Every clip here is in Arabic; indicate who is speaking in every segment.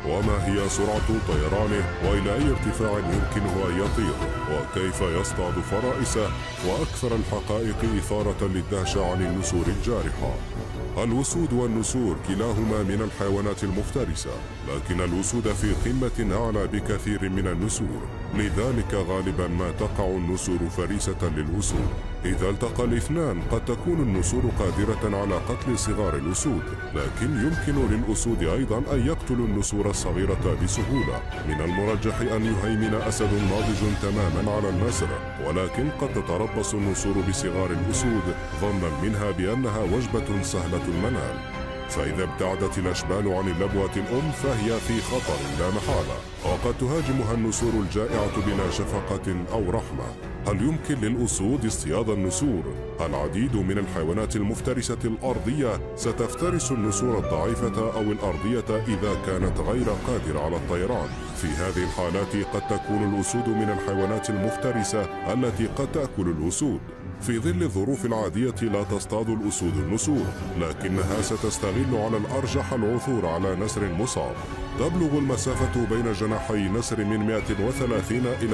Speaker 1: وما هي سرعة طيرانه، وإلى أي ارتفاع يمكنه أن يطير، وكيف يصطاد فرائسه، وأكثر الحقائق إثارة للدهشة عن النسور الجارحة. الأسود والنسور كلاهما من الحيوانات المفترسة، لكن الأسود في قمة أعلى بكثير من النسور، لذلك غالبا ما تقع النسور فريسة للأسود. إذا التقى الاثنان قد تكون النسور قادرة على قتل صغار الأسود، لكن يمكن للأسود أيضا أن يقتلوا النسور الصغيرة بسهولة. من المرجح أن يهيمن أسد ناضج تماما على النسر، ولكن قد تتربص النسور بصغار الأسود ظنا منها بأنها وجبة سهلة المنال. فإذا ابتعدت الأشبال عن اللبوة الأم فهي في خطر لا محالة، وقد تهاجمها النسور الجائعة بلا شفقة أو رحمة. هل يمكن للأسود اصطياد النسور؟ العديد من الحيوانات المفترسة الأرضية ستفترس النسور الضعيفة أو الأرضية إذا كانت غير قادرة على الطيران. في هذه الحالات قد تكون الأسود من الحيوانات المفترسة التي قد تأكل الأسود. في ظل الظروف العادية لا تصطاد الأسود النسور، لكنها ستستغل على الأرجح العثور على نسر مصاب. تبلغ المسافة بين جناحي نسر من 130 إلى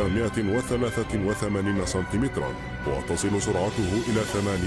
Speaker 1: 183 سنتيمترا، وتصل سرعته إلى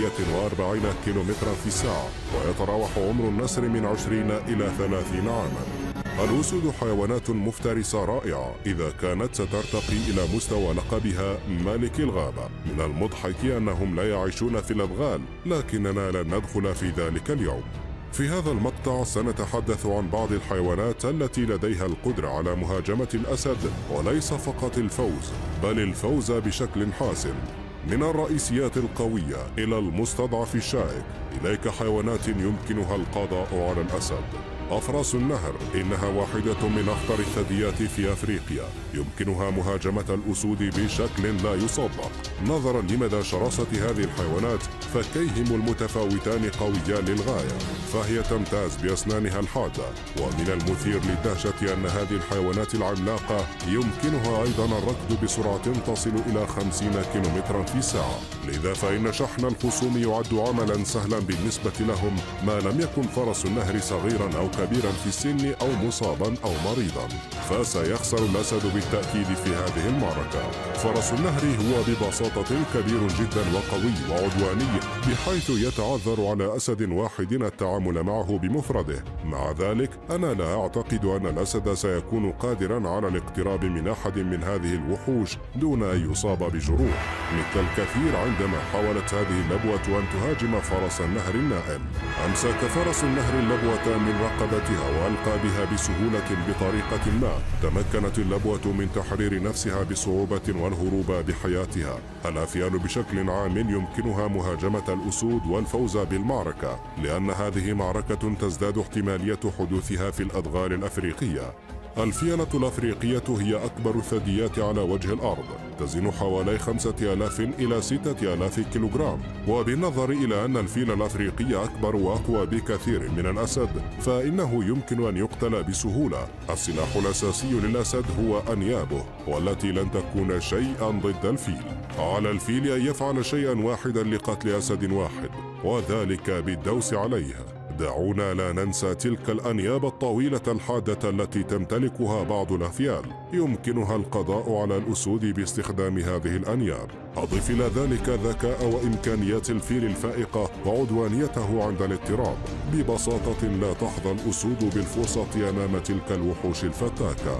Speaker 1: 48 كيلومترا في الساعة، ويتراوح عمر النسر من 20 إلى 30 عاما. الأسود حيوانات مفترسة رائعة إذا كانت سترتقي إلى مستوى لقبها ملك الغابة. من المضحك أنهم لا يعيشون في الأدغال، لكننا لن ندخل في ذلك اليوم. في هذا المقطع سنتحدث عن بعض الحيوانات التي لديها القدرة على مهاجمة الأسد، وليس فقط الفوز، بل الفوز بشكل حاسم. من الرئيسيات القوية إلى المستضعف الشائك، إليك حيوانات يمكنها القضاء على الأسد. أفراس النهر إنها واحدة من أخطر الثدييات في أفريقيا، يمكنها مهاجمة الأسود بشكل لا يصدق. نظرا لمدى شراسة هذه الحيوانات فكيهم المتفاوتان قويان للغاية، فهي تمتاز بأسنانها الحادة. ومن المثير للدهشة أن هذه الحيوانات العملاقة يمكنها أيضا الركض بسرعة تصل إلى 50 كيلومترا في الساعة، لذا فإن شحن الخصوم يعد عملا سهلا بالنسبة لهم، ما لم يكن فرس النهر صغيرا أو كبيرا في السن أو مصابا أو مريضا، فسيخسر الأسد بالتأكيد في هذه المعركة. فرس النهر هو ببساطة كبير جدا وقوي وعدواني، بحيث يتعذر على أسد واحد التعامل معه بمفرده. مع ذلك أنا لا أعتقد أن الأسد سيكون قادرا على الاقتراب من أحد من هذه الوحوش دون أن يصاب بجروح، مثل الكثير عندما حاولت هذه اللبوة أن تهاجم فرس النهر النائم. أمسك فرس النهر اللبوة من رقبتها وألقى بها بسهولة بطريقة ما. تمكنت اللبوة من تحرير نفسها بصعوبة والهروب بحياتها. الأفيال بشكل عام يمكنها مهاجمة الأسود والفوز بالمعركة، لأن هذه معركة تزداد احتمالية حدوثها في الأدغال الأفريقية. الفيلة الأفريقية هي أكبر الثدييات على وجه الأرض، تزن حوالي 5000 إلى 6000 كيلوغرام. وبالنظر إلى أن الفيل الأفريقي أكبر وأقوى بكثير من الأسد، فإنه يمكن أن يقتل بسهولة. السلاح الأساسي للأسد هو أنيابه، والتي لن تكون شيئا ضد الفيل. على الفيل أن يفعل شيئا واحدا لقتل أسد واحد، وذلك بالدوس عليه. دعونا لا ننسى تلك الأنياب الطويلة الحادة التي تمتلكها بعض الأفيال، يمكنها القضاء على الأسود باستخدام هذه الأنياب. أضف إلى ذلك ذكاء وإمكانيات الفيل الفائقة وعدوانيته عند الاضطراب. ببساطة لا تحظى الأسود بالفرصة أمام تلك الوحوش الفتاكة.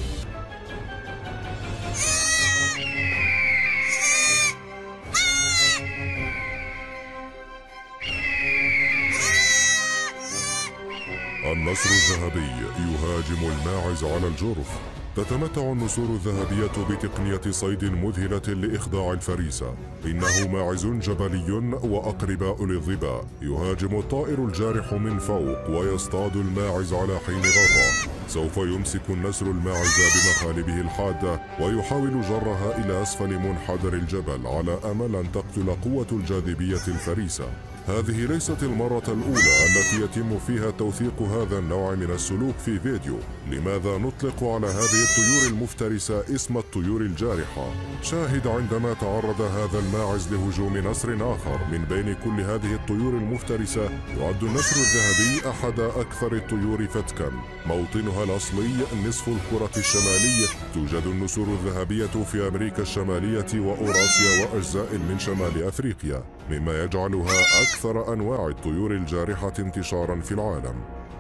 Speaker 1: النسر الذهبي يهاجم الماعز على الجرف. تتمتع النسور الذهبية بتقنية صيد مذهلة لإخضاع الفريسة. إنه ماعز جبلي وأقرباء للظباء. يهاجم الطائر الجارح من فوق ويصطاد الماعز على حين غرة. سوف يمسك النسر الماعز بمخالبه الحادة ويحاول جرها إلى أسفل منحدر الجبل على أمل أن تقتل قوة الجاذبية الفريسة. هذه ليست المرة الأولى التي يتم فيها توثيق هذا النوع من السلوك في فيديو. لماذا نطلق على هذه الطيور المفترسة اسم الطيور الجارحة؟ شاهد عندما تعرض هذا الماعز لهجوم نسر آخر من بين كل هذه الطيور المفترسة، يعد النسر الذهبي أحد أكثر الطيور فتكا. موطنها الأصلي نصف الكرة الشمالية. توجد النسور الذهبية في أمريكا الشمالية وأوراسيا وأجزاء من شمال أفريقيا، مما يجعلها أكثر أنواع الطيور الجارحة انتشاراً في العالم.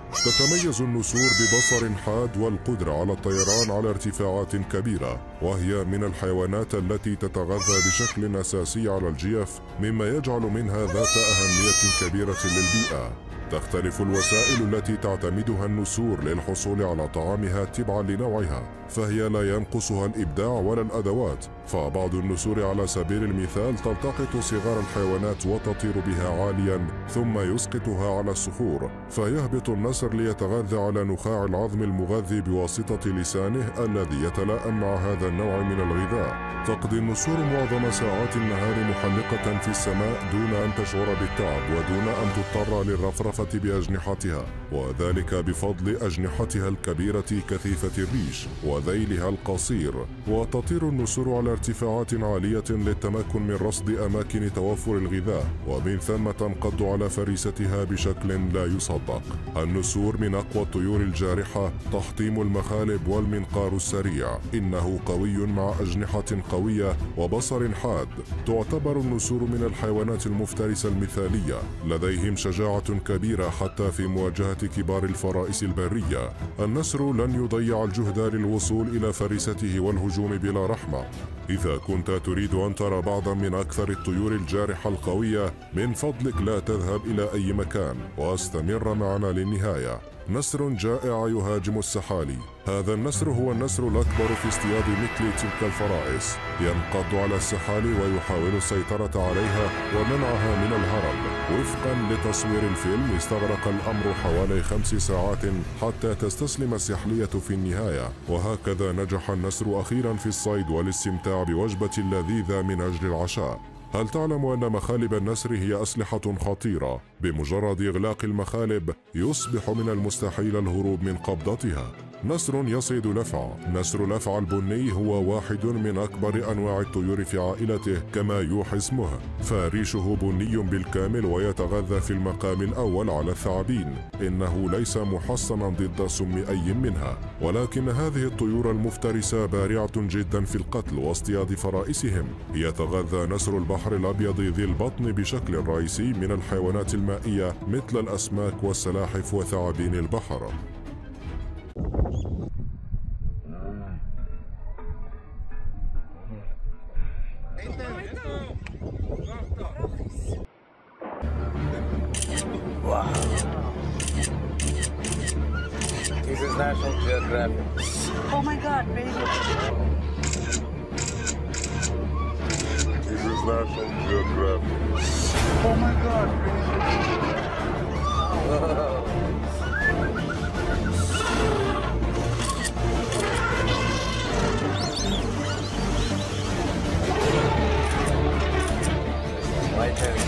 Speaker 1: تتميز النسور ببصر حاد والقدرة على الطيران على ارتفاعات كبيرة، وهي من الحيوانات التي تتغذى بشكل أساسي على الجيف، مما يجعل منها ذات أهمية كبيرة للبيئة. تختلف الوسائل التي تعتمدها النسور للحصول على طعامها تبعاً لنوعها، فهي لا ينقصها الإبداع ولا الأدوات. فبعض النسور على سبيل المثال تلتقط صغار الحيوانات وتطير بها عالياً ثم يسقطها على الصخور، فيهبط النسر ليتغذى على نخاع العظم المغذي بواسطة لسانه الذي يتلائم مع هذا النوع من الغذاء. تقضي النسور معظم ساعات النهار محلقة في السماء دون أن تشعر بالتعب ودون أن تضطر للرفرفة بأجنحتها، وذلك بفضل أجنحتها الكبيرة كثيفة الريش وذيلها القصير. وتطير النسور على ارتفاعات عالية للتمكن من رصد أماكن توفر الغذاء، ومن ثم تنقض على فريستها بشكل لا يصدق. النسور من أقوى الطيور الجارحة. تحطيم المخالب والمنقار السريع. إنه قوي مع أجنحة قوية وبصر حاد. تعتبر النسور من الحيوانات المفترسة المثالية. لديهم شجاعة كبيرة حتى في مواجهة كبار الفرائس البرية. النسر لن يضيع الجهد للوصول إلى فريسته والهجوم بلا رحمة. إذا كنت تريد أن ترى بعضا من أكثر الطيور الجارحة القوية، من فضلك لا تذهب إلى أي مكان واستمر معنا للنهاية. نسر جائع يهاجم السحالي. هذا النسر هو النسر الأكبر في اصطياد مثل تلك الفرائس. ينقض على السحالي ويحاول السيطرة عليها ومنعها من الهرب. وفقا لتصوير الفيلم، استغرق الأمر حوالي 5 ساعات حتى تستسلم السحلية في النهاية. وهكذا نجح النسر أخيرا في الصيد والاستمتاع بوجبة لذيذة من أجل العشاء. هل تعلم أن مخالب النسر هي أسلحة خطيرة؟ بمجرد إغلاق المخالب يصبح من المستحيل الهروب من قبضتها. نسر يصيد لفع. نسر لفع البني هو واحد من أكبر أنواع الطيور في عائلته كما يوحي اسمه، فريشه بني بالكامل ويتغذى في المقام الأول على الثعابين. إنه ليس محصنا ضد سم أي منها، ولكن هذه الطيور المفترسة بارعة جدا في القتل واصطياد فرائسهم. يتغذى نسر البحر الأبيض ذي البطن بشكل رئيسي من الحيوانات المائية مثل الأسماك والسلاحف وثعابين البحر.
Speaker 2: Wow. This is National Geographic.
Speaker 3: Oh my God, baby.
Speaker 1: This is National Geographic.
Speaker 3: Oh my God, baby.
Speaker 2: My turn.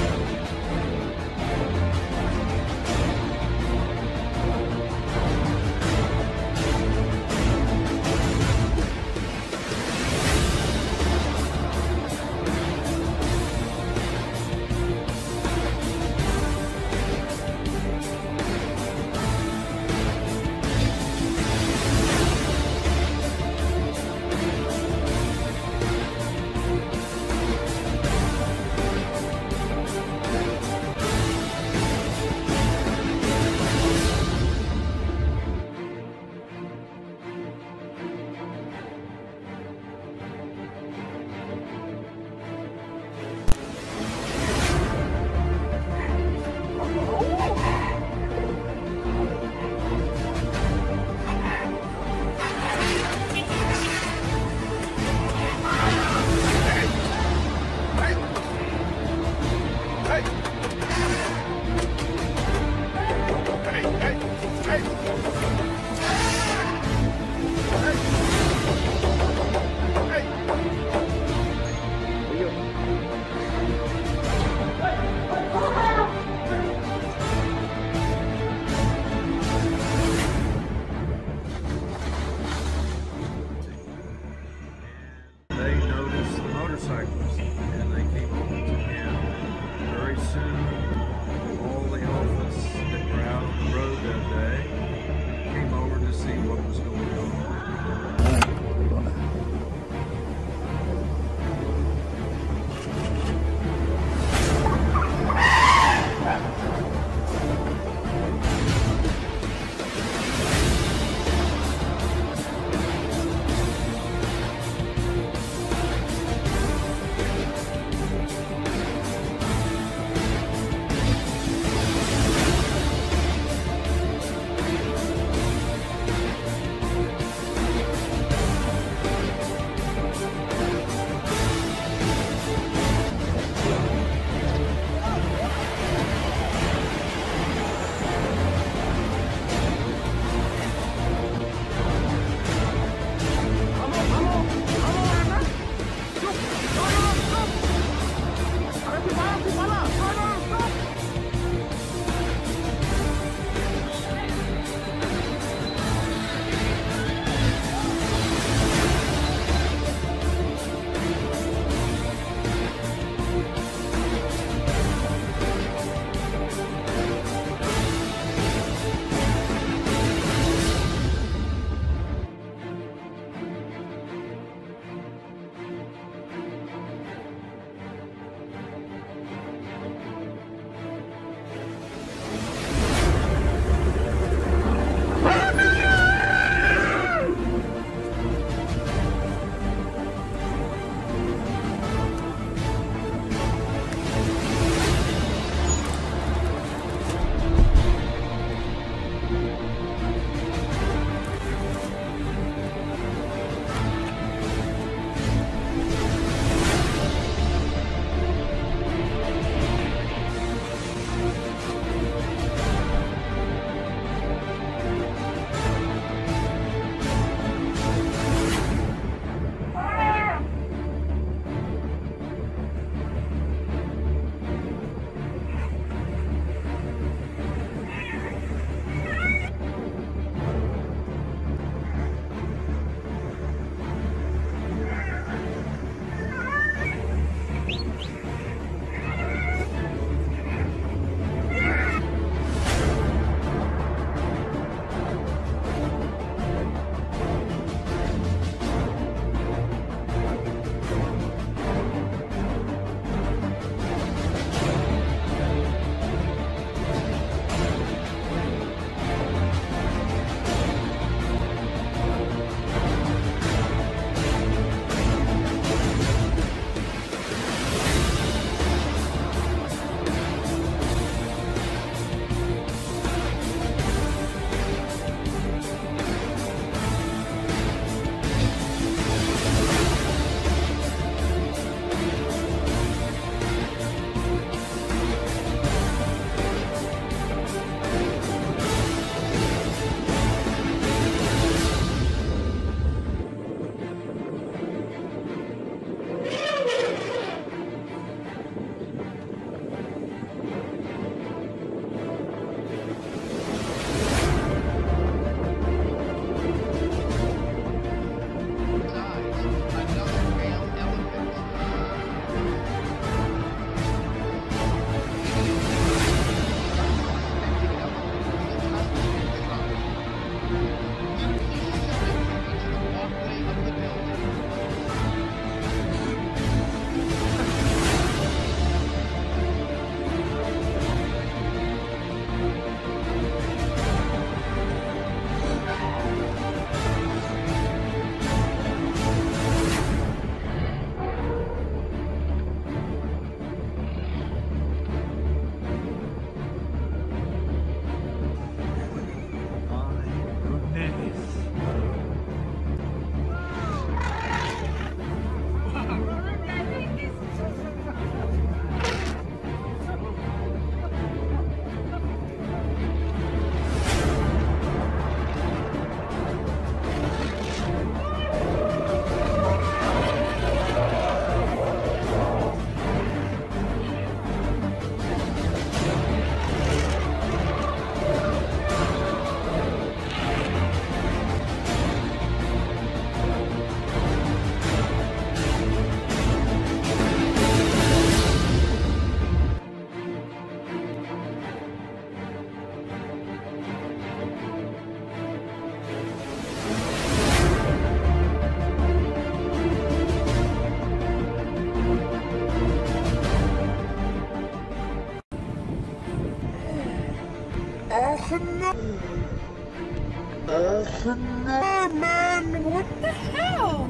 Speaker 3: No, man! What the hell?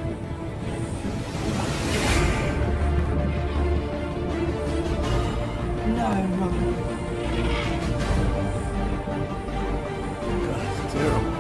Speaker 3: No.
Speaker 4: God, it's terrible.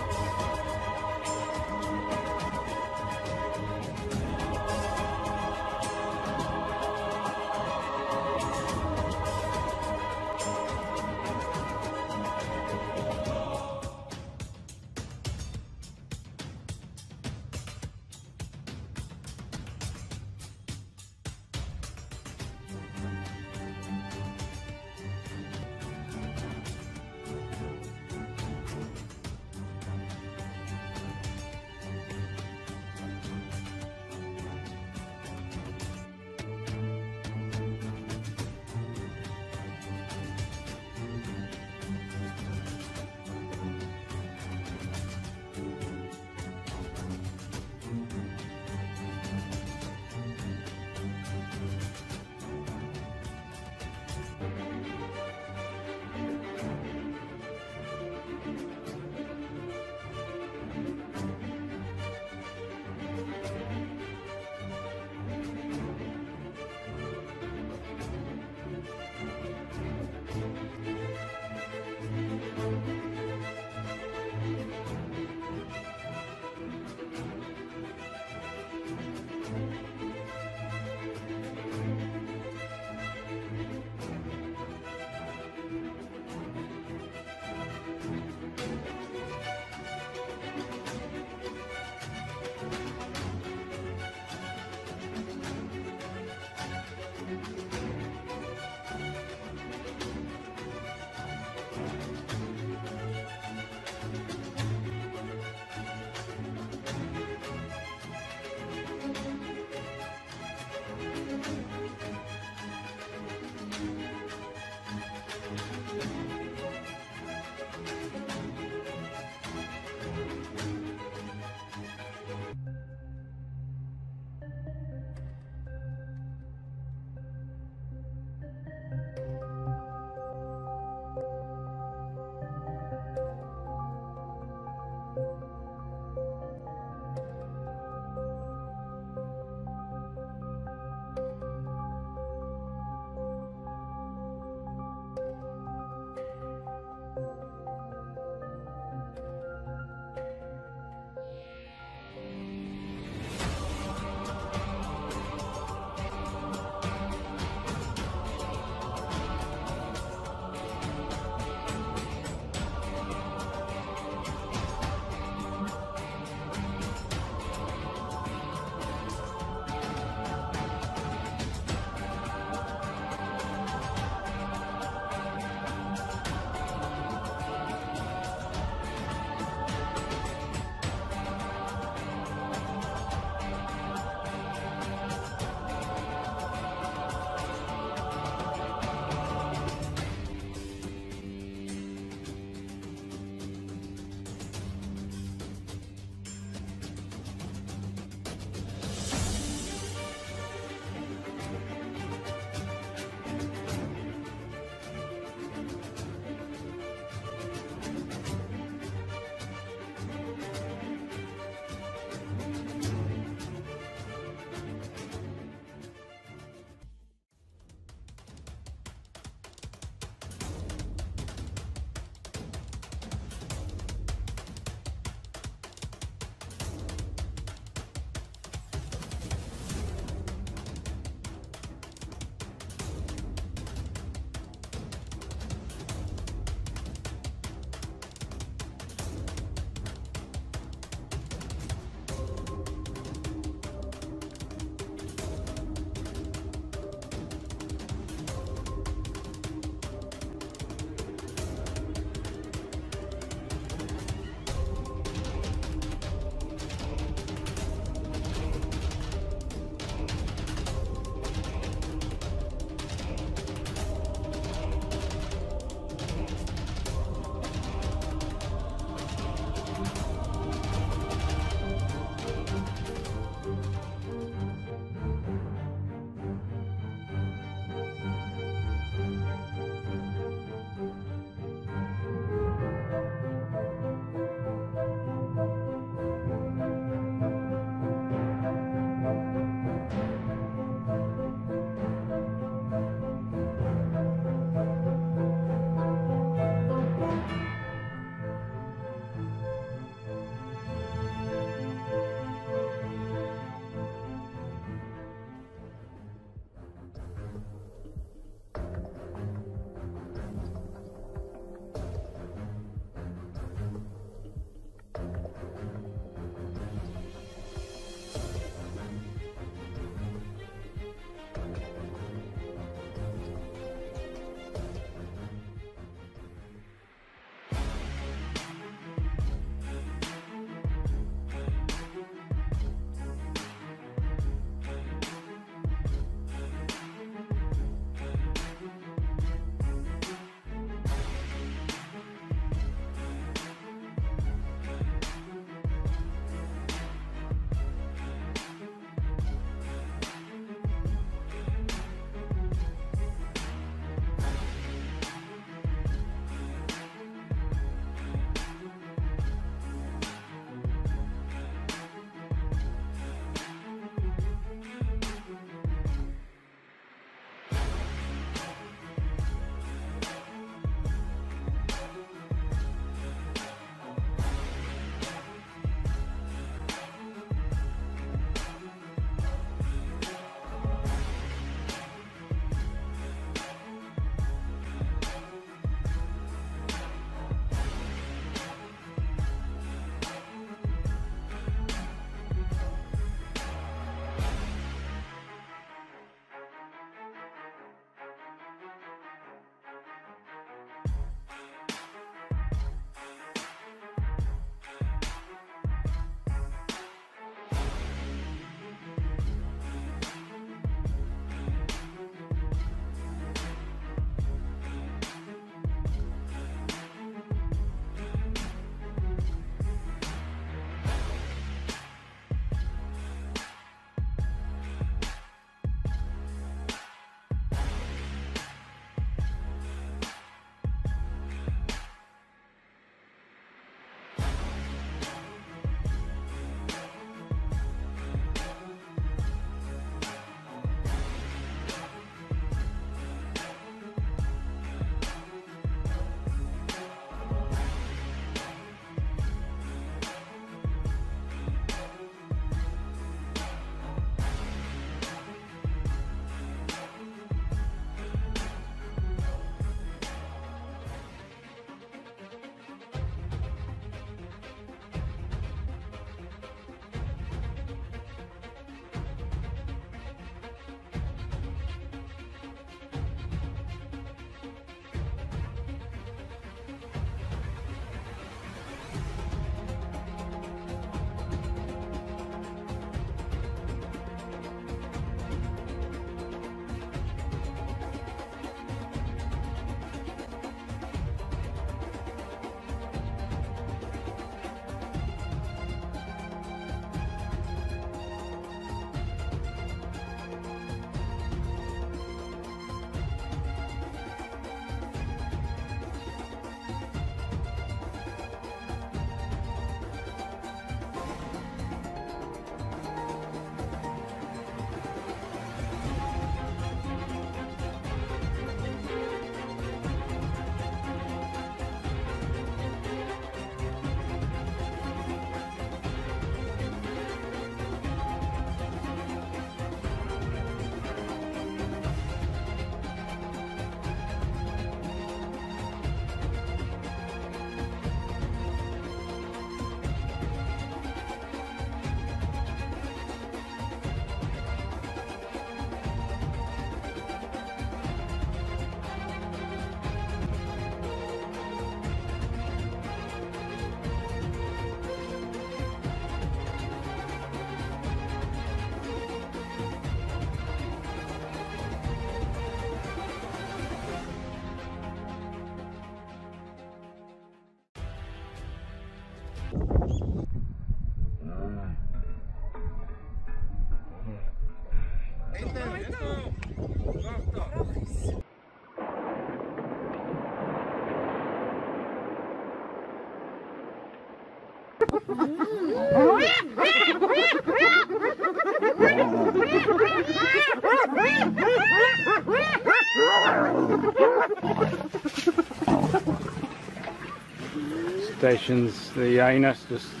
Speaker 4: Stations the anus just